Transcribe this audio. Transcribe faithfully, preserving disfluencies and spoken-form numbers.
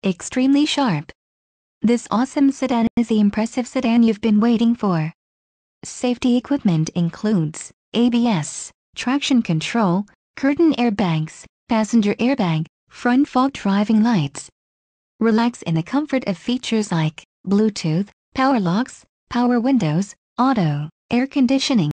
extremely sharp. This awesome sedan is the impressive sedan you've been waiting for. Safety equipment includes A B S, traction control, curtain airbags, passenger airbag, front fog driving lights. Relax in the comfort of features like Bluetooth, power locks, power windows, auto, air conditioning,